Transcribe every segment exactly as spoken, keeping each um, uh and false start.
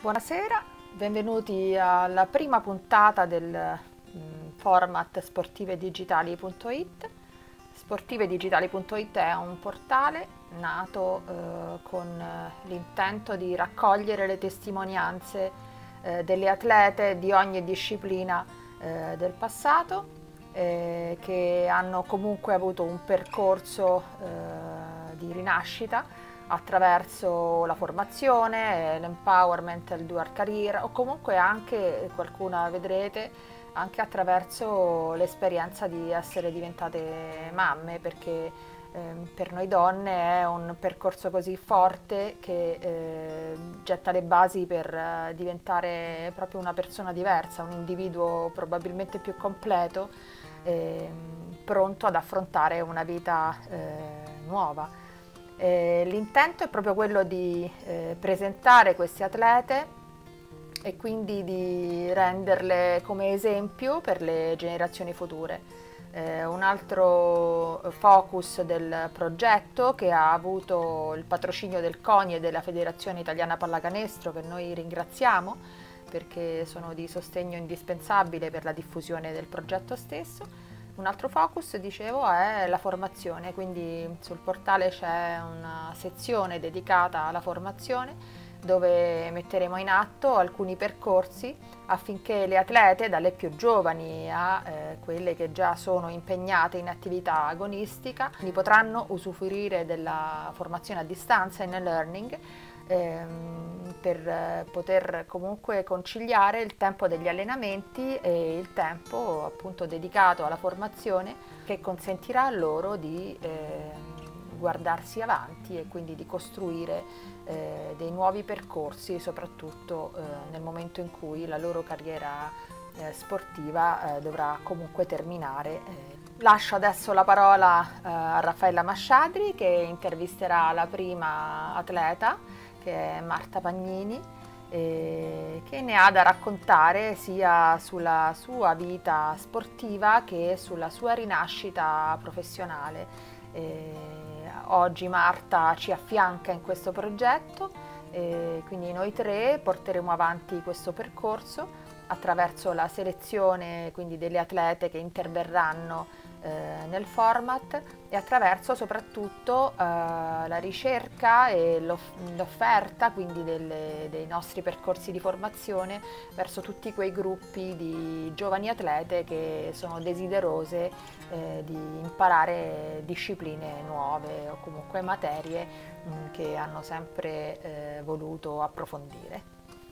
Buonasera, benvenuti alla prima puntata del mh, format sportivedigitali punto it. sportivedigitali punto it è un portale nato eh, con l'intento di raccogliere le testimonianze eh, delle atlete di ogni disciplina eh, del passato eh, che hanno comunque avuto un percorso eh, di rinascita attraverso la formazione, l'empowerment, il dual career o comunque anche, qualcuna vedrete, anche attraverso l'esperienza di essere diventate mamme, perché eh, per noi donne è un percorso così forte che eh, getta le basi per eh, diventare proprio una persona diversa, un individuo probabilmente più completo, eh, pronto ad affrontare una vita eh, nuova. Eh, l'intento è proprio quello di eh, presentare queste atlete e quindi di renderle come esempio per le generazioni future. Eh, un altro focus del progetto, che ha avuto il patrocinio del CONI e della Federazione Italiana Pallacanestro, che noi ringraziamo perché sono di sostegno indispensabile per la diffusione del progetto stesso. Un altro focus, dicevo, è la formazione, quindi sul portale c'è una sezione dedicata alla formazione dove metteremo in atto alcuni percorsi affinché le atlete, dalle più giovani a eh, quelle che già sono impegnate in attività agonistica, potranno usufruire della formazione a distanza in e-learning ehm, per poter comunque conciliare il tempo degli allenamenti e il tempo appunto dedicato alla formazione, che consentirà loro di eh, guardarsi avanti e quindi di costruire eh, dei nuovi percorsi, soprattutto eh, nel momento in cui la loro carriera eh, sportiva eh, dovrà comunque terminare. Eh. Lascio adesso la parola eh, a Raffaella Masciadri, che intervisterà la prima atleta, che è Marta Pagnini, eh, che ne ha da raccontare sia sulla sua vita sportiva che sulla sua rinascita professionale. Eh, oggi Marta ci affianca in questo progetto, eh, quindi noi tre porteremo avanti questo percorso attraverso la selezione quindi delle atlete che interverranno eh, nel format e attraverso soprattutto eh, la ricerca e l'offerta quindi delle, dei nostri percorsi di formazione verso tutti quei gruppi di giovani atlete che sono desiderose eh, di imparare discipline nuove o comunque materie mh, che hanno sempre eh, voluto approfondire.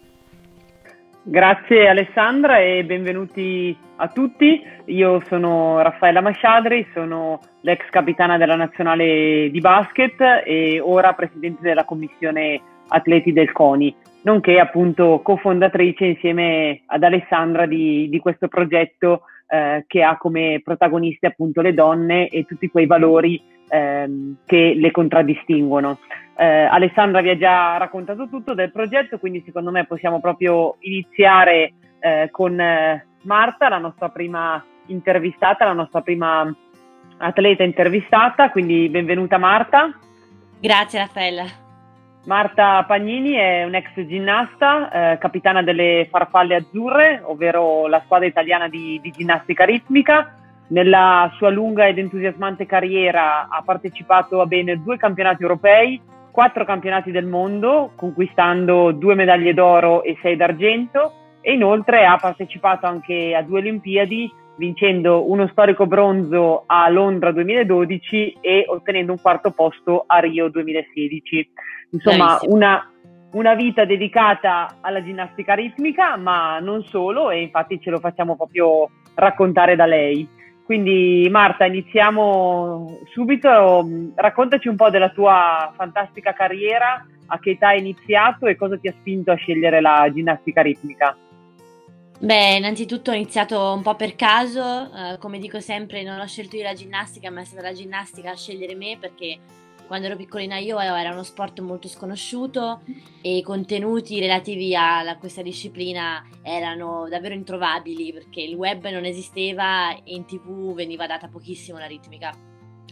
Grazie Alessandra e benvenuti a tutti. Io sono Raffaella Masciadri, sono l'ex capitana della nazionale di basket e ora presidente della commissione atleti del CONI, nonché appunto cofondatrice insieme ad Alessandra di, di questo progetto eh, che ha come protagoniste appunto le donne e tutti quei valori ehm, che le contraddistinguono. Eh, Alessandra vi ha già raccontato tutto del progetto, quindi secondo me possiamo proprio iniziare eh, con eh, Marta, la nostra prima intervistata, la nostra prima atleta intervistata, quindi benvenuta Marta. Grazie Raffaella. Marta Pagnini è un'ex ginnasta, eh, capitana delle Farfalle Azzurre, ovvero la squadra italiana di, di ginnastica ritmica. Nella sua lunga ed entusiasmante carriera ha partecipato a ben due campionati europei, quattro campionati del mondo, conquistando due medaglie d'oro e sei d'argento, e inoltre ha partecipato anche a due Olimpiadi, vincendo uno storico bronzo a Londra duemiladodici e ottenendo un quarto posto a Rio duemilasedici. Insomma, una, una vita dedicata alla ginnastica ritmica, ma non solo, e infatti ce lo facciamo proprio raccontare da lei. Quindi Marta, iniziamo subito, raccontaci un po' della tua fantastica carriera, a che età hai iniziato e cosa ti ha spinto a scegliere la ginnastica ritmica. Beh, innanzitutto ho iniziato un po' per caso, eh, come dico sempre non ho scelto io la ginnastica, ma è stata la ginnastica a scegliere me, perché quando ero piccolina io era uno sport molto sconosciuto e i contenuti relativi a, a questa disciplina erano davvero introvabili, perché il web non esisteva e in tv veniva data pochissimo la ritmica.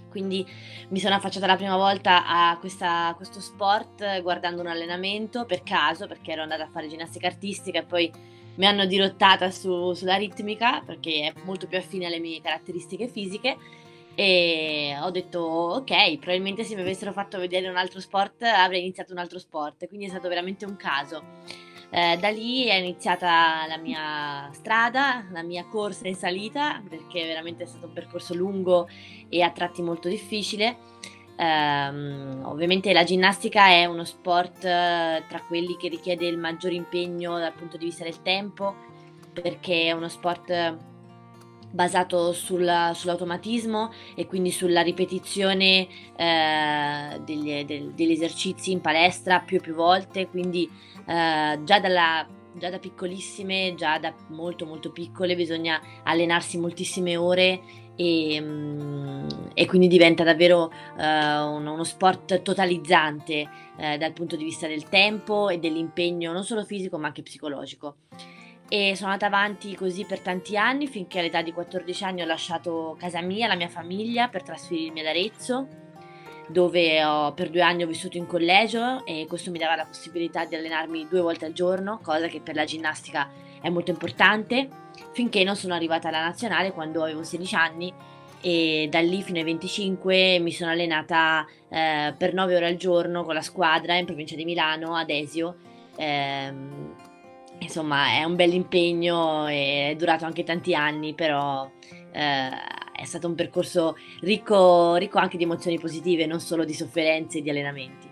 Quindi mi sono affacciata la prima volta a, questa, a questo sport guardando un allenamento per caso, perché ero andata a fare ginnastica artistica e poi mi hanno dirottata su, sulla ritmica perché è molto più affine alle mie caratteristiche fisiche, e ho detto ok, probabilmente se mi avessero fatto vedere un altro sport avrei iniziato un altro sport, quindi è stato veramente un caso. Eh, da lì è iniziata la mia strada, la mia corsa in salita, perché veramente è stato un percorso lungo e a tratti molto difficile. Um, ovviamente la ginnastica è uno sport uh, tra quelli che richiede il maggior impegno dal punto di vista del tempo, perché è uno sport basato sul, sull'automatismo e quindi sulla ripetizione uh, degli, del, degli esercizi in palestra più e più volte, quindi uh, già dalla già da piccolissime, già da molto molto piccole bisogna allenarsi moltissime ore e, e quindi diventa davvero uh, uno, uno sport totalizzante uh, dal punto di vista del tempo e dell'impegno non solo fisico ma anche psicologico. E sono andata avanti così per tanti anni, finché all'età di quattordici anni ho lasciato casa mia, la mia famiglia, per trasferirmi ad Arezzo, dove ho, per due anni ho vissuto in collegio, e questo mi dava la possibilità di allenarmi due volte al giorno, cosa che per la ginnastica è molto importante, finché non sono arrivata alla nazionale quando avevo sedici anni, e da lì fino ai venticinque mi sono allenata eh, per nove ore al giorno con la squadra in provincia di Milano, ad Esio. Ehm, insomma è un bel impegno e è durato anche tanti anni, però eh, è stato un percorso ricco, ricco anche di emozioni positive, non solo di sofferenze e di allenamenti.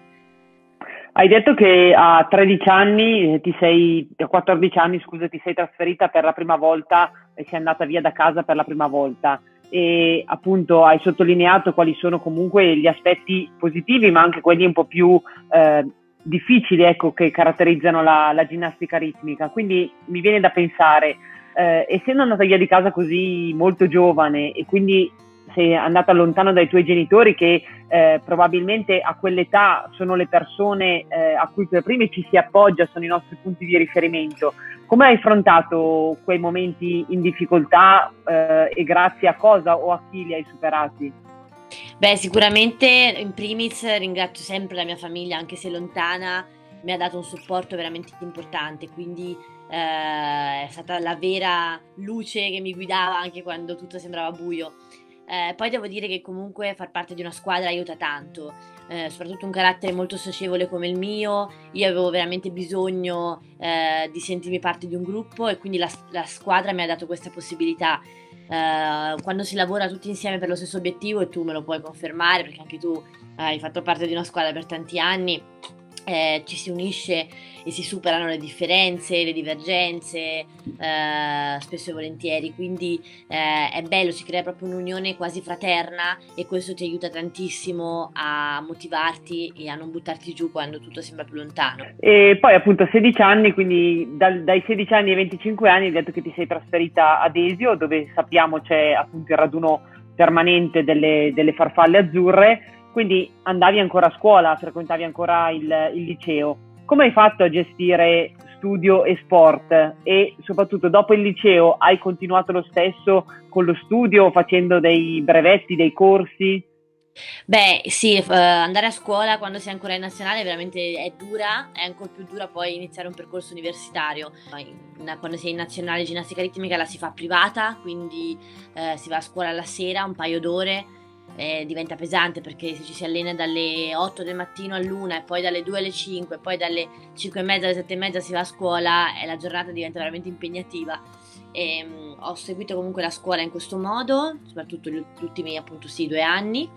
Hai detto che a tredici anni, ti sei, a quattordici anni, scusa, ti sei trasferita per la prima volta e sei andata via da casa per la prima volta, e appunto hai sottolineato quali sono comunque gli aspetti positivi, ma anche quelli un po' più eh, difficili, ecco, che caratterizzano la, la ginnastica ritmica. Quindi mi viene da pensare, eh, essendo andata via di casa così molto giovane e quindi sei andata lontano dai tuoi genitori, che eh, probabilmente a quell'età sono le persone eh, a cui per prime ci si appoggia, sono i nostri punti di riferimento, come hai affrontato quei momenti in difficoltà eh, e grazie a cosa o a chi li hai superati? Beh, sicuramente in primis ringrazio sempre la mia famiglia, anche se lontana, mi ha dato un supporto veramente importante, quindi eh, è stata la vera luce che mi guidava anche quando tutto sembrava buio. Eh, poi devo dire che comunque far parte di una squadra aiuta tanto, eh, soprattutto un carattere molto socievole come il mio. Io avevo veramente bisogno eh, di sentirmi parte di un gruppo, e quindi la, la squadra mi ha dato questa possibilità. Uh, quando si lavora tutti insieme per lo stesso obiettivo, e tu me lo puoi confermare perché anche tu hai fatto parte di una squadra per tanti anni, eh, ci si unisce e si superano le differenze, le divergenze, eh, spesso e volentieri, quindi eh, è bello, si crea proprio un'unione quasi fraterna, e questo ti aiuta tantissimo a motivarti e a non buttarti giù quando tutto sembra più lontano. E poi appunto sedici anni, quindi dal, dai sedici anni ai venticinque anni hai detto che ti sei trasferita ad Esio, dove sappiamo c'è appunto il raduno permanente delle, delle farfalle azzurre, quindi andavi ancora a scuola, frequentavi ancora il, il liceo. Come hai fatto a gestire studio e sport? E soprattutto dopo il liceo hai continuato lo stesso con lo studio, facendo dei brevetti, dei corsi? Beh, sì, eh, andare a scuola quando sei ancora in nazionale veramente è dura, è ancora più dura poi iniziare un percorso universitario. Quando sei in nazionale ginnastica ritmica la si fa privata, quindi eh, si va a scuola alla sera un paio d'ore. Eh, diventa pesante perché se ci si allena dalle otto del mattino all'una e poi dalle due alle cinque, poi dalle cinque e mezza alle sette e mezza si va a scuola, e la giornata diventa veramente impegnativa. E, um, ho seguito comunque la scuola in questo modo, soprattutto gli ultimi appunto sì due anni,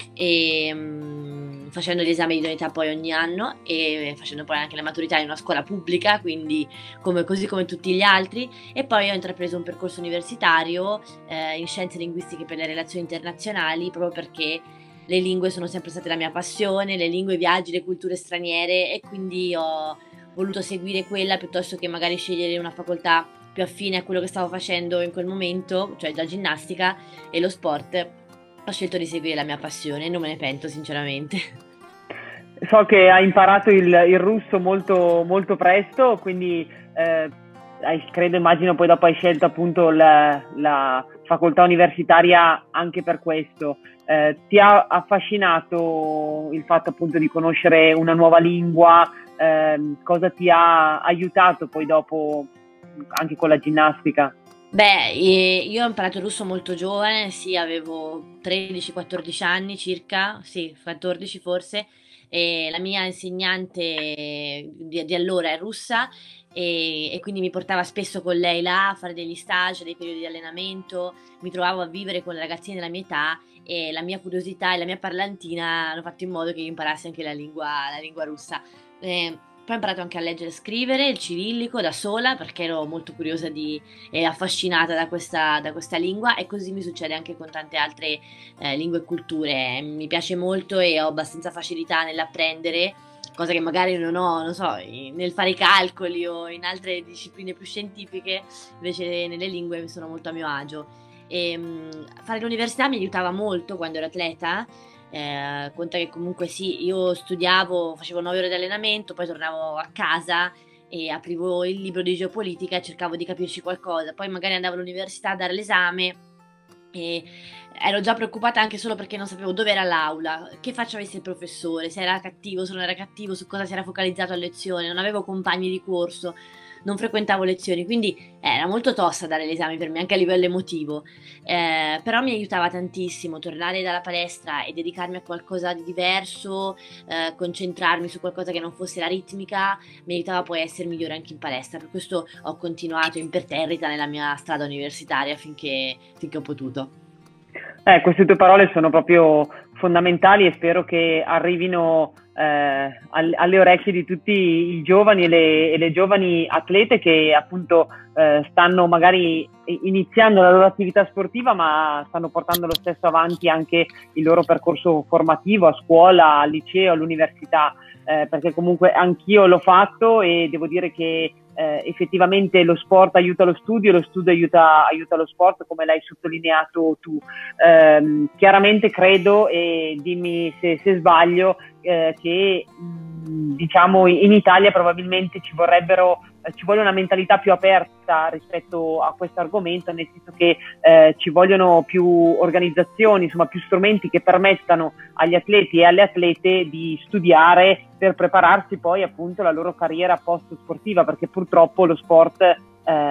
e um, facendo gli esami di idoneità poi ogni anno, e facendo poi anche la maturità in una scuola pubblica, quindi come, così come tutti gli altri. E poi ho intrapreso un percorso universitario eh, in scienze linguistiche per le relazioni internazionali, proprio perché le lingue sono sempre state la mia passione, le lingue, i viaggi, le culture straniere, e quindi ho voluto seguire quella piuttosto che magari scegliere una facoltà più affine a quello che stavo facendo in quel momento, cioè la ginnastica e lo sport. Ho scelto di seguire la mia passione e non me ne pento sinceramente. So che hai imparato il, il russo molto, molto presto, quindi eh, hai, credo, immagino poi dopo hai scelto appunto la, la facoltà universitaria anche per questo. Eh, ti ha affascinato il fatto appunto di conoscere una nuova lingua? Eh, cosa ti ha aiutato poi dopo anche con la ginnastica? Beh, eh, io ho imparato il russo molto giovane, sì, avevo tredici quattordici anni circa, sì, quattordici forse, e la mia insegnante di, di allora è russa e, e quindi mi portava spesso con lei là a fare degli stage, dei periodi di allenamento, mi trovavo a vivere con le ragazzine della mia età e la mia curiosità e la mia parlantina hanno fatto in modo che io imparassi anche la lingua, la lingua russa. Eh, Poi ho imparato anche a leggere e scrivere il cirillico da sola perché ero molto curiosa di, e affascinata da questa, da questa lingua e così mi succede anche con tante altre eh, lingue e culture. Mi piace molto e ho abbastanza facilità nell'apprendere, cosa che magari non ho, non so, in- nel fare i calcoli o in altre discipline più scientifiche, invece nelle lingue mi sono molto a mio agio. E, mh, fare l'università mi aiutava molto quando ero atleta. Eh, conta che comunque sì, io studiavo, facevo nove ore di allenamento, poi tornavo a casa e aprivo il libro di geopolitica e cercavo di capirci qualcosa. Poi magari andavo all'università a dare l'esame e ero già preoccupata anche solo perché non sapevo dove era l'aula, che faccia avesse il professore, se era cattivo, se non era cattivo, su cosa si era focalizzato a lezione, non avevo compagni di corso, non frequentavo lezioni, quindi eh, era molto tosta dare l'esame per me, anche a livello emotivo. Eh, però mi aiutava tantissimo tornare dalla palestra e dedicarmi a qualcosa di diverso, eh, concentrarmi su qualcosa che non fosse la ritmica, mi aiutava poi a essere migliore anche in palestra. Per questo ho continuato imperterrita nella mia strada universitaria finché, finché ho potuto. Eh, queste tue parole sono proprio fondamentali e spero che arrivino eh, al- alle orecchie di tutti i giovani e le, e le giovani atlete che appunto eh, stanno magari iniziando la loro attività sportiva, ma stanno portando lo stesso avanti anche il loro percorso formativo a scuola, al liceo, all'università, eh, perché comunque anch'io l'ho fatto e devo dire che eh, effettivamente lo sport aiuta lo studio, lo studio aiuta, aiuta lo sport, come l'hai sottolineato tu. Eh, chiaramente credo, e dimmi se, se sbaglio, eh, che mh, diciamo in Italia probabilmente ci vorrebbero eh, ci vuole una mentalità più aperta rispetto a questo argomento, nel senso che eh, ci vogliono più organizzazioni, insomma più strumenti che permettano agli atleti e alle atlete di studiare per prepararsi poi appunto la loro carriera post sportiva, perché purtroppo lo sport eh,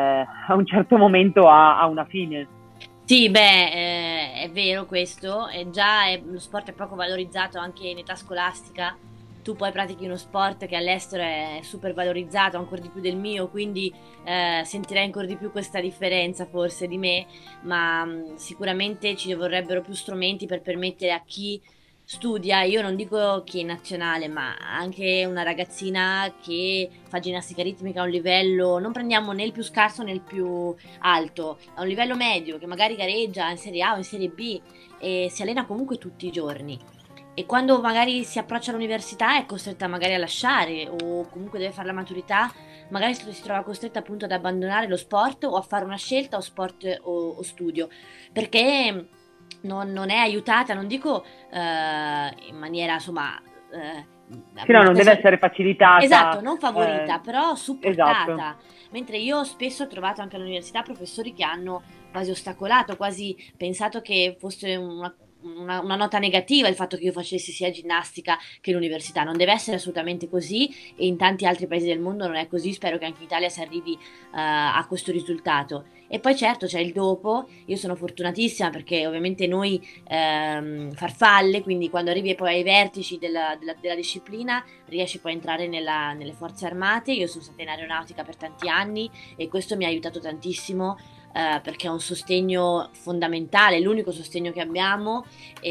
a un certo momento ha, ha una fine. Sì, beh, eh, è vero questo, è già è- lo sport è poco valorizzato anche in età scolastica. Tu poi pratichi uno sport che all'estero è super valorizzato, ancora di più del mio, quindi eh, sentirei ancora di più questa differenza forse di me, ma mh, sicuramente ci vorrebbero più strumenti per permettere a chi studia, io non dico chi è in nazionale, ma anche una ragazzina che fa ginnastica ritmica a un livello, non prendiamo né il più scarso né il più alto, a un livello medio, che magari gareggia in Serie A o in Serie B e si allena comunque tutti i giorni. E quando magari si approccia all'università è costretta magari a lasciare o comunque deve fare la maturità, magari si si trova costretta appunto ad abbandonare lo sport o a fare una scelta o sport o, o studio, perché non, non è aiutata, non dico eh, in maniera insomma... eh, Sì, no, non deve spesso- essere Esatto, facilitata. non eh, favorita, però esatto. supportata. Mentre io spesso ho trovato anche all'università professori che hanno quasi ostacolato, quasi pensato che fosse una, una- una nota negativa il fatto che io facessi sia ginnastica che l'università. Non deve essere assolutamente così e in tanti altri paesi del mondo non è così. Spero che anche in Italia si arrivi eh, a questo risultato. E poi certo c'è il dopo, io sono fortunatissima perché ovviamente noi ehm, farfalle, quindi quando arrivi poi ai vertici della, della- della disciplina riesci poi a entrare nella- nelle forze armate, io sono stata in aeronautica per tanti anni e questo mi ha aiutato tantissimo eh, perché è un sostegno fondamentale, è l'unico sostegno che abbiamo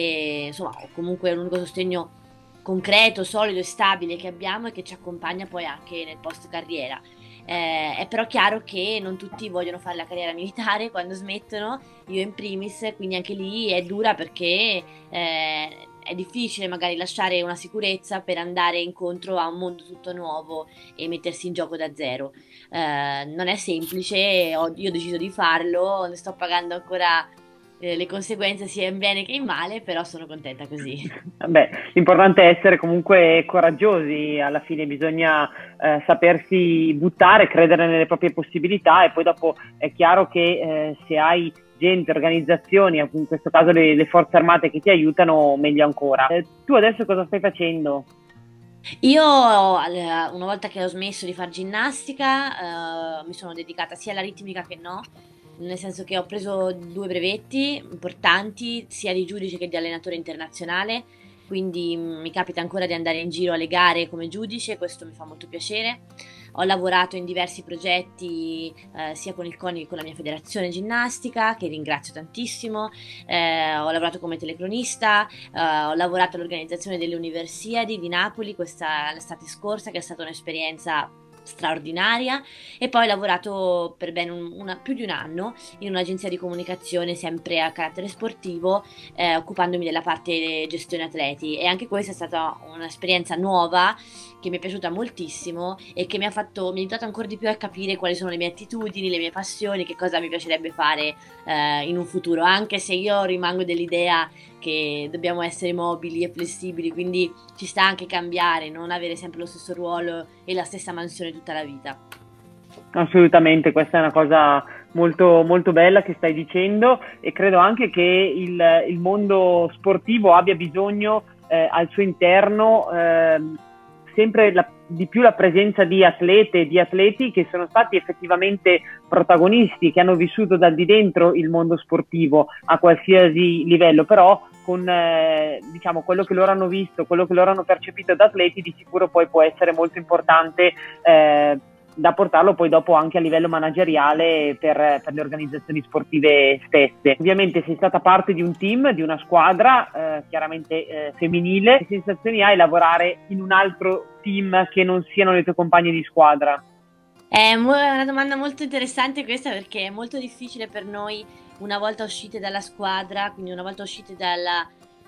e insomma o comunque è l'unico sostegno concreto, solido e stabile che abbiamo e che ci accompagna poi anche nel post carriera. Eh, è però chiaro che non tutti vogliono fare la carriera militare quando smettono, io in primis, quindi anche lì è dura perché eh, è difficile magari lasciare una sicurezza per andare incontro a un mondo tutto nuovo e mettersi in gioco da zero. Eh, non è semplice, ho, io ho deciso di farlo, ne sto pagando ancora eh, le conseguenze sia in bene che in male, però sono contenta così. Beh, l'importante è essere comunque coraggiosi, alla fine bisogna eh, sapersi buttare, credere nelle proprie possibilità e poi dopo è chiaro che eh, se hai gente, organizzazioni, in questo caso le, le forze armate che ti aiutano, meglio ancora. Eh, tu adesso cosa stai facendo? Io, al- una volta che ho smesso di fare ginnastica, eh, mi sono dedicata sia alla ritmica che no, nel senso che ho preso due brevetti importanti, sia di giudice che di allenatore internazionale, quindi mm, mi capita ancora di andare in giro alle gare come giudice, questo mi fa molto piacere. Ho lavorato in diversi progetti, eh, sia con il CONI che con la mia federazione ginnastica, che ringrazio tantissimo. Eh, ho lavorato come telecronista, eh, ho lavorato all'organizzazione delle Universiadi di Napoli questa l'estate scorsa, che è stata un'esperienza straordinaria, e poi ho lavorato per ben un- una- più di un anno in un'agenzia di comunicazione sempre a carattere sportivo, eh, occupandomi della parte gestione atleti, e anche questa è stata un'esperienza nuova che mi è piaciuta moltissimo e che mi ha fatto, mi ha aiutato ancora di più a capire quali sono le mie attitudini, le mie passioni, che cosa mi piacerebbe fare eh, in un futuro, anche se io rimango dell'idea che dobbiamo essere mobili e flessibili, quindi ci sta anche cambiare, non avere sempre lo stesso ruolo e la stessa mansione tutta la vita. Assolutamente, questa è una cosa molto, molto bella che stai dicendo e credo anche che il, il mondo sportivo abbia bisogno eh, al suo interno ehm, sempre la- di più la presenza di atlete e di atleti che sono stati effettivamente protagonisti, che hanno vissuto dal di dentro il mondo sportivo a qualsiasi livello, però con eh, diciamo quello che loro hanno visto, quello che loro hanno percepito da atleti, di sicuro poi può essere molto importante eh, da portarlo poi dopo anche a livello manageriale per, per le organizzazioni sportive stesse. Ovviamente sei stata parte di un team, di una squadra, eh, chiaramente eh, femminile. Che sensazioni hai lavorare in un altro team che non siano le tue compagne di squadra? È mo- è una domanda molto interessante questa, perché è molto difficile per noi, una volta uscite dalla squadra, quindi una volta uscite dalla,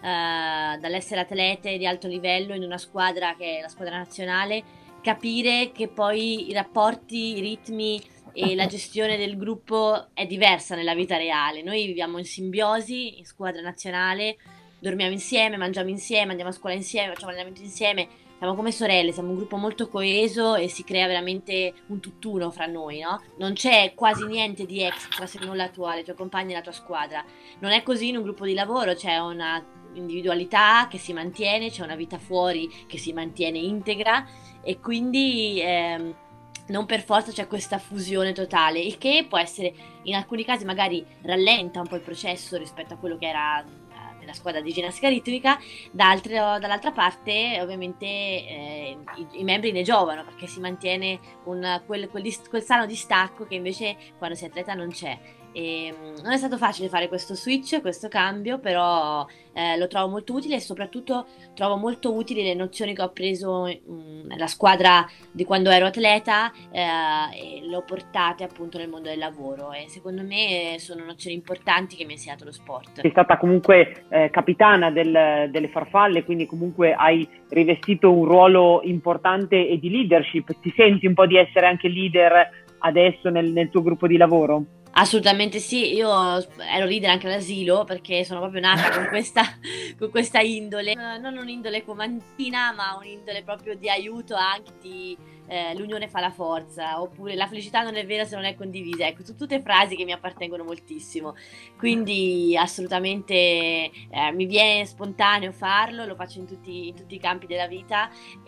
eh, dall'essere atlete di alto livello in una squadra che è la squadra nazionale, capire che poi i rapporti, i ritmi e la gestione del gruppo è diversa nella vita reale. Noi viviamo in simbiosi, in squadra nazionale, dormiamo insieme, mangiamo insieme, andiamo a scuola insieme, facciamo allenamenti insieme. Siamo come sorelle, siamo un gruppo molto coeso e si crea veramente un tutt'uno fra noi, no? Non c'è quasi niente di extra se non la tua, le tue compagne e la tua squadra. Non è così in un gruppo di lavoro, c'è una individualità che si mantiene, c'è una vita fuori che si mantiene integra, e quindi ehm, non per forza c'è questa fusione totale, il che può essere, in alcuni casi magari rallenta un po' il processo rispetto a quello che era eh, nella squadra di ginnastica ritmica. D'altro- dall'altra parte ovviamente eh, i, i membri ne giovano, perché si mantiene un, quel, quel dis- quel sano distacco che invece quando si è atleta non c'è. E, mm, non è stato facile fare questo switch, questo cambio, però eh, lo trovo molto utile, e soprattutto trovo molto utili le nozioni che ho preso mm, nella squadra di quando ero atleta, eh, e le ho portate appunto nel mondo del lavoro, e secondo me sono nozioni importanti che mi ha insegnato lo sport. Sei stata comunque eh, capitana del- delle farfalle, quindi comunque hai rivestito un ruolo importante e di leadership. Ti senti un po' di essere anche leader adesso nel, nel tuo gruppo di lavoro? Assolutamente sì, io ero leader anche all'asilo perché sono proprio nata con questa, con questa indole. Eh, non un'indole comantina, ma un'indole proprio di aiuto, anche di eh, l'unione fa la forza, oppure la felicità non è vera se non è condivisa. Ecco, sono tutte frasi che mi appartengono moltissimo, quindi assolutamente eh, mi viene spontaneo farlo, lo faccio in tutti, in tutti i campi della vita,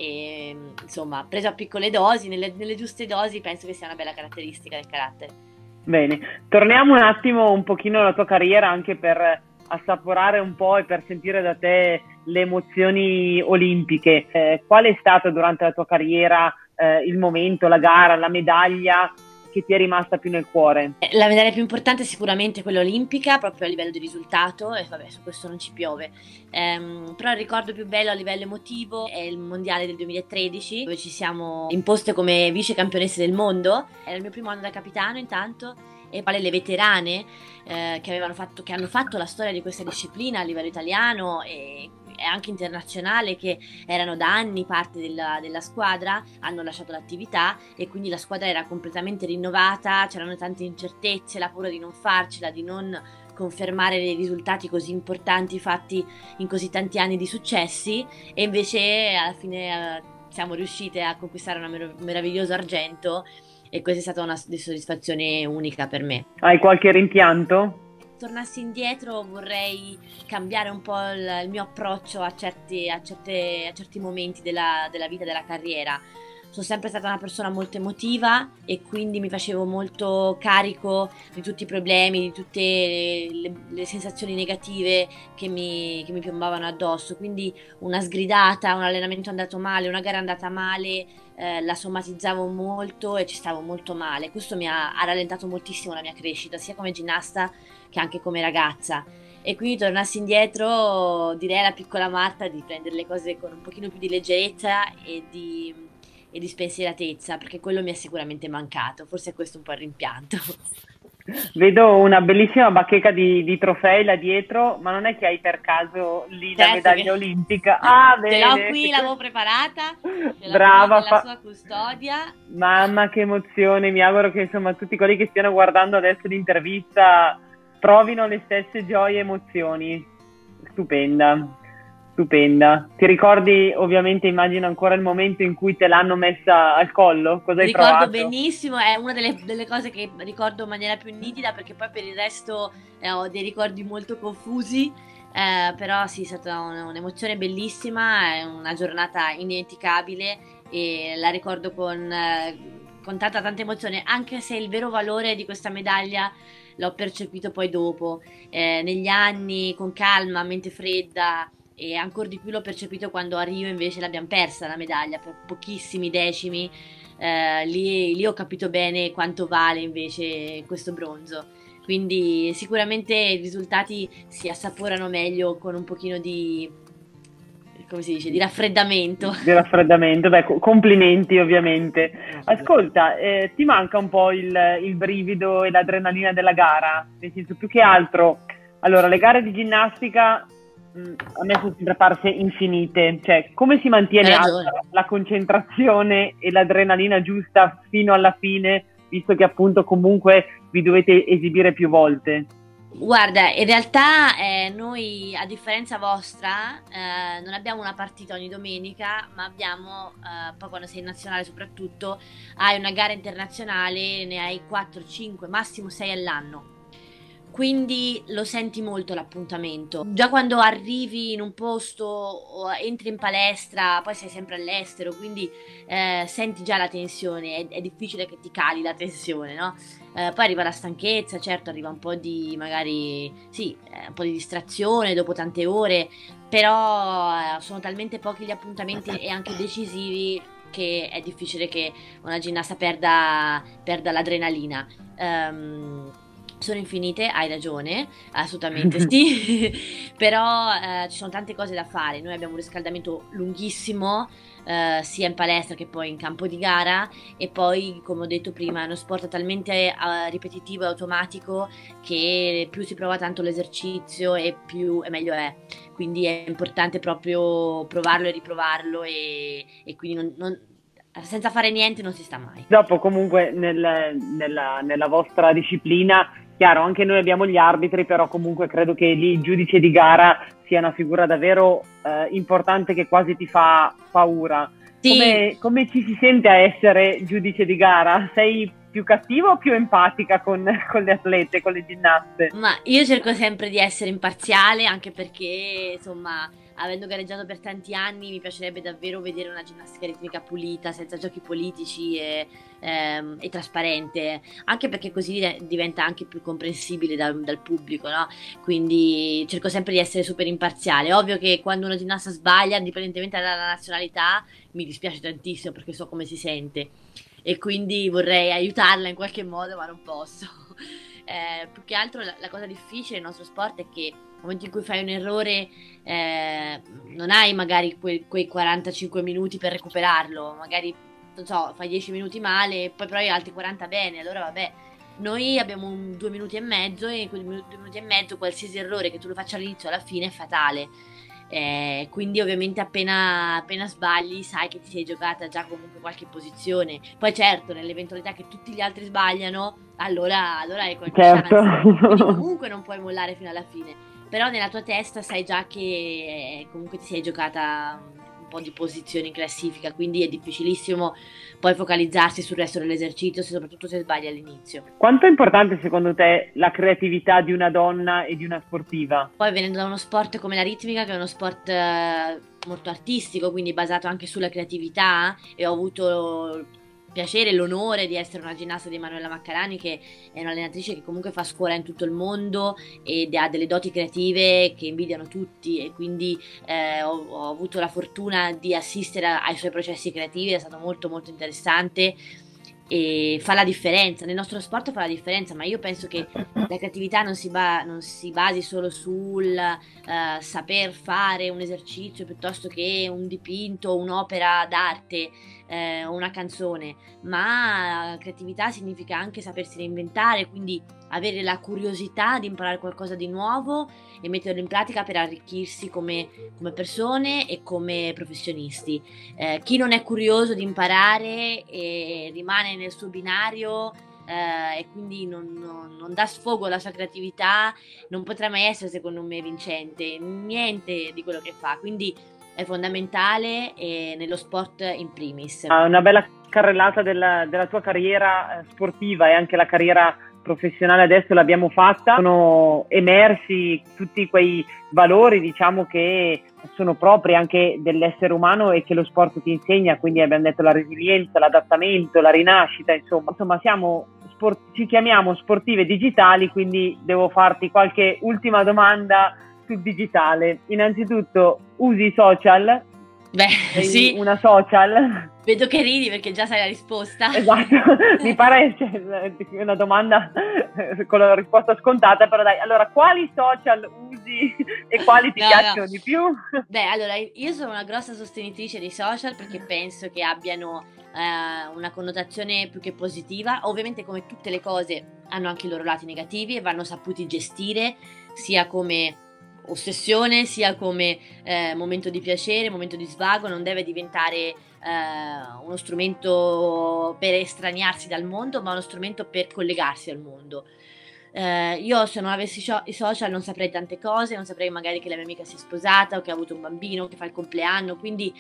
e insomma, preso a piccole dosi, nelle, nelle giuste dosi, penso che sia una bella caratteristica del carattere. Bene, torniamo un attimo un pochino alla tua carriera anche per assaporare un po' e per sentire da te le emozioni olimpiche. Eh, qual è stato durante la tua carriera eh, il momento, la gara, la medaglia che ti è rimasta più nel cuore? La medaglia più importante è sicuramente quella olimpica, proprio a livello di risultato, e vabbè, su questo non ci piove. Ehm, però il ricordo più bello a livello emotivo è il mondiale del duemilatredici, dove ci siamo imposte come vice campionesse del mondo. Era il mio primo anno da capitano, intanto, e poi le veterane eh, che avevano fatto, che hanno fatto la storia di questa disciplina a livello italiano e e anche internazionale, che erano da anni parte della, della squadra, hanno lasciato l'attività, e quindi la squadra era completamente rinnovata, c'erano tante incertezze, la paura di non farcela, di non confermare dei risultati così importanti fatti in così tanti anni di successi, e invece alla fine eh, siamo riuscite a conquistare una mer- meraviglioso argento, e questa è stata una soddisfazione unica per me. Hai qualche rimpianto? Tornassi indietro vorrei cambiare un po' il, il mio approccio a certi, a certe, a certi momenti della, della vita, della carriera. Sono sempre stata una persona molto emotiva e quindi mi facevo molto carico di tutti i problemi, di tutte le, le sensazioni negative che mi, che mi piombavano addosso. Quindi una sgridata, un allenamento andato male, una gara andata male, eh, la somatizzavo molto e ci stavo molto male. Questo mi ha, ha rallentato moltissimo la mia crescita, sia come ginnasta che anche come ragazza. E quindi tornassi indietro direi alla piccola Marta di prendere le cose con un pochino più di leggerezza e di, e di spensieratezza, perché quello mi è sicuramente mancato. Forse è questo un po' il rimpianto. Vedo una bellissima bacheca di, di trofei là dietro, ma non è che hai per caso lì la Certo medaglia che- olimpica? Ah, Ce l'ho bene. qui, l'avevo preparata, ce l'ho Brava, qui nella fa- sua custodia. Mamma che emozione, mi auguro che insomma tutti quelli che stiano guardando adesso l'intervista provino le stesse gioie e emozioni. Stupenda, stupenda. Ti ricordi, ovviamente immagino ancora il momento in cui te l'hanno messa al collo? Cosa hai Ricordo provato? benissimo, è una delle, delle cose che ricordo in maniera più nitida, perché poi per il resto eh, ho dei ricordi molto confusi, eh, però sì, è stata un- un'emozione bellissima, è una giornata indimenticabile e la ricordo con, eh, con tanta tanta emozione, anche se il vero valore di questa medaglia l'ho percepito poi dopo, eh, negli anni, con calma, a mente fredda. E ancora di più l'ho percepito quando a Rio invece l'abbiamo persa la medaglia per pochissimi decimi. Eh, lì, lì ho capito bene quanto vale invece questo bronzo. Quindi sicuramente i risultati si assaporano meglio con un pochino di, come si dice, di raffreddamento. Di raffreddamento, beh, co- complimenti ovviamente. Ascolta, eh, ti manca un po' il, il brivido e l'adrenalina della gara? Nel senso, più che altro, allora, le gare di ginnastica mh, a me sono sempre parse infinite, cioè come si mantiene Hai alta ragione. la concentrazione e l'adrenalina giusta fino alla fine, visto che appunto comunque vi dovete esibire più volte? Guarda, in realtà eh, noi, a differenza vostra, eh, non abbiamo una partita ogni domenica, ma abbiamo, eh, poi quando sei in nazionale soprattutto, hai una gara internazionale, ne hai quattro, cinque, massimo sei all'anno. Quindi lo senti molto l'appuntamento. Già quando arrivi in un posto o entri in palestra, poi sei sempre all'estero, quindi eh, senti già la tensione, è, è difficile che ti cali la tensione, no? Eh, poi arriva la stanchezza, certo, arriva un po' di magari, sì, eh, un po' di distrazione dopo tante ore, però eh, sono talmente pochi gli appuntamenti e anche decisivi che è difficile che una ginnasta perda, perda l'adrenalina. Ehm, sono infinite, hai ragione, assolutamente sì, però eh, ci sono tante cose da fare. Noi abbiamo un riscaldamento lunghissimo, eh, sia in palestra che poi in campo di gara, e poi, come ho detto prima, è uno sport talmente eh, ripetitivo e automatico che più si prova tanto l'esercizio e più e meglio è. Quindi è importante proprio provarlo e riprovarlo, e, e quindi non, non- senza fare niente non si sta mai. Dopo comunque nel- nella, nella vostra disciplina, chiaro, anche noi abbiamo gli arbitri, però comunque credo che lì il giudice di gara sia una figura davvero eh, importante che quasi ti fa paura. Sì, Come, come ci si sente a essere giudice di gara? Sei più cattiva o più empatica con, con le atlete, con le ginnaste? ma io cerco sempre di essere imparziale, anche perché, insomma, avendo gareggiato per tanti anni, mi piacerebbe davvero vedere una ginnastica ritmica pulita, senza giochi politici e, ehm, e trasparente, anche perché così di- diventa anche più comprensibile dal, dal pubblico, no? Quindi cerco sempre di essere super imparziale. Ovvio che quando una ginnasta sbaglia, indipendentemente dalla nazionalità, mi dispiace tantissimo perché so come si sente e quindi vorrei aiutarla in qualche modo, ma non posso. Eh, più che altro la, la cosa difficile nel nostro sport è che nel momento in cui fai un errore eh, non hai magari que- quei quarantacinque minuti per recuperarlo, magari non so, fai dieci minuti male, poi però hai altri quaranta bene, allora vabbè. Noi abbiamo un due minuti e mezzo, e in quei due minuti e mezzo qualsiasi errore che tu lo faccia all'inizio o alla fine è fatale. Eh, quindi ovviamente appena, appena sbagli sai che ti sei giocata già comunque qualche posizione. Poi certo, nell'eventualità che tutti gli altri sbagliano, allora, allora hai qualche Certo. chance. Quindi comunque non puoi mollare fino alla fine. Però nella tua testa sai già che eh, comunque ti sei giocata un po' di posizioni in classifica, quindi è difficilissimo poi focalizzarsi sul resto dell'esercizio, soprattutto se sbagli all'inizio. Quanto è importante secondo te la creatività di una donna e di una sportiva? Poi venendo da uno sport come la ritmica, che è uno sport eh, molto artistico, quindi basato anche sulla creatività, e ho avuto il piacere e l'onore di essere una ginnasta di Emanuela Maccarani, che è un'allenatrice che comunque fa scuola in tutto il mondo ed ha delle doti creative che invidiano tutti, e quindi eh, ho, ho avuto la fortuna di assistere ai suoi processi creativi, è stato molto molto interessante e fa la differenza. Nel nostro sport fa la differenza, ma io penso che la creatività non si, ba- non si basi solo sul eh, saper fare un esercizio piuttosto che un dipinto, un'opera d'arte eh, o una canzone, ma creatività significa anche sapersi reinventare, quindi avere la curiosità di imparare qualcosa di nuovo e metterlo in pratica per arricchirsi come, come persone e come professionisti. Eh, chi non è curioso di imparare e rimane nel suo binario eh, e quindi non, non, non dà sfogo alla sua creatività, non potrà mai essere, secondo me, vincente, niente di quello che fa. Quindi è fondamentale e nello sport in primis. Una bella carrellata della, della tua carriera sportiva e anche la carriera professionale adesso l'abbiamo fatta. Sono emersi tutti quei valori, diciamo, che sono propri anche dell'essere umano e che lo sport ti insegna, quindi abbiamo detto la resilienza, l'adattamento, la rinascita, insomma, insomma siamo sport- ci chiamiamo sportive digitali, quindi devo farti qualche ultima domanda sul digitale. Innanzitutto, usi i social? Beh, Sei sì, una social? vedo che ridi perché già sai la risposta. Esatto, mi pare una domanda con la risposta scontata, però dai, allora quali social usi e quali ti No, piacciono no. di più? Beh, allora, io sono una grossa sostenitrice dei social perché penso che abbiano eh, una connotazione più che positiva. Ovviamente, come tutte le cose, hanno anche i loro lati negativi e vanno saputi gestire, sia come ossessione, sia come eh, momento di piacere, momento di svago. Non deve diventare eh, uno strumento per estraniarsi dal mondo, ma uno strumento per collegarsi al mondo. Eh, io se non avessi scio- i social non saprei tante cose, non saprei magari che la mia amica si è sposata o che ha avuto un bambino, che fa il compleanno, quindi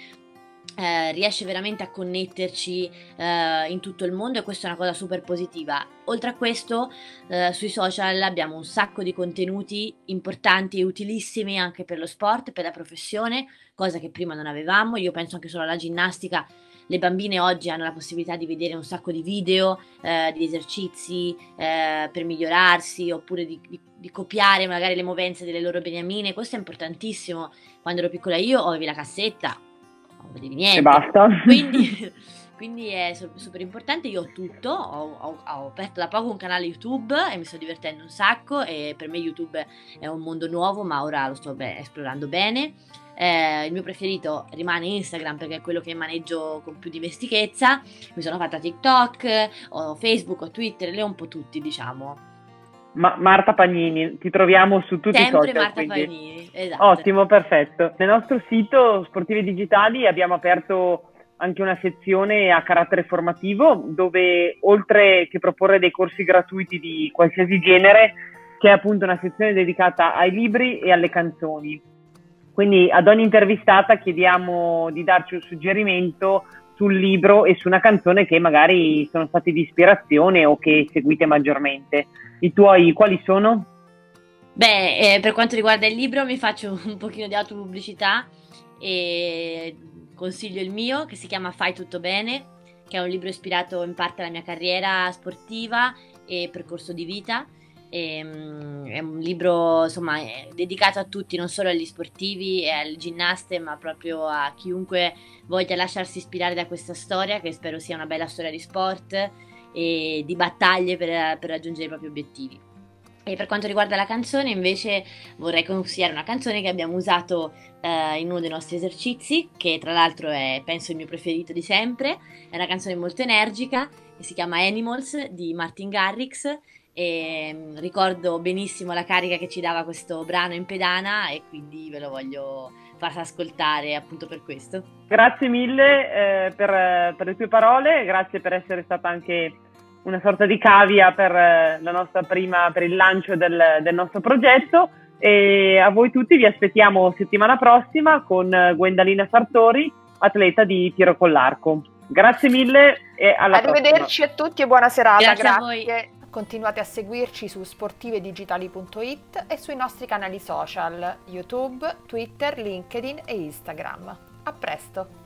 eh, riesce veramente a connetterci eh, in tutto il mondo, e questa è una cosa super positiva. Oltre a questo, eh, sui social abbiamo un sacco di contenuti importanti e utilissimi anche per lo sport, per la professione, cosa che prima non avevamo. Io penso anche solo alla ginnastica. Le bambine oggi hanno la possibilità di vedere un sacco di video, eh, di esercizi eh, per migliorarsi, oppure di, di, di copiare magari le movenze delle loro beniamine. Questo è importantissimo. Quando ero piccola io avevi la cassetta, non vedevi niente. E basta. Quindi, quindi è su- super importante. Io ho tutto, ho, ho- ho aperto da poco un canale YouTube e mi sto divertendo un sacco, e per me YouTube è un mondo nuovo, ma ora lo sto be- esplorando bene. Eh, il mio preferito rimane Instagram perché è quello che maneggio con più dimestichezza. Mi sono fatta TikTok, ho Facebook, ho Twitter, le ho un po' tutti, diciamo. Ma- Marta Pagnini, ti troviamo su tutti i Sempre social, Marta quindi. Pagnini, esatto. Ottimo, perfetto. Nel nostro sito Sportivi Digitali abbiamo aperto anche una sezione a carattere formativo, dove oltre che proporre dei corsi gratuiti di qualsiasi genere, c'è appunto una sezione dedicata ai libri e alle canzoni. Quindi ad ogni intervistata chiediamo di darci un suggerimento sul libro e su una canzone che magari sono stati di ispirazione o che seguite maggiormente. I tuoi quali sono? Beh, eh, per quanto riguarda il libro mi faccio un pochino di autopubblicità e consiglio il mio, che si chiama Fai tutto bene, che è un libro ispirato in parte alla mia carriera sportiva e percorso di vita. E, mm, è un libro, insomma, è dedicato a tutti, non solo agli sportivi e alle ginnaste, ma proprio a chiunque voglia lasciarsi ispirare da questa storia, che spero sia una bella storia di sport e di battaglie per, per raggiungere i propri obiettivi. E per quanto riguarda la canzone, invece, vorrei consigliare una canzone che abbiamo usato eh, in uno dei nostri esercizi, che tra l'altro è, penso, il mio preferito di sempre. È una canzone molto energica che si chiama Animals di Martin Garrix, e mm, ricordo benissimo la carica che ci dava questo brano in pedana, e quindi ve lo voglio farsi ascoltare appunto per questo. Grazie mille eh, per, per le tue parole, grazie per essere stata anche una sorta di cavia per la nostra prima, per il lancio del, del nostro progetto, e a voi tutti vi aspettiamo settimana prossima con Gwendalina Sartori, atleta di tiro con l'arco. Grazie mille e alla Arrivederci prossima. a tutti e buona serata. Grazie, grazie. a voi. Continuate a seguirci su sportivedigitali punto it e sui nostri canali social YouTube, Twitter, LinkedIn e Instagram. A presto!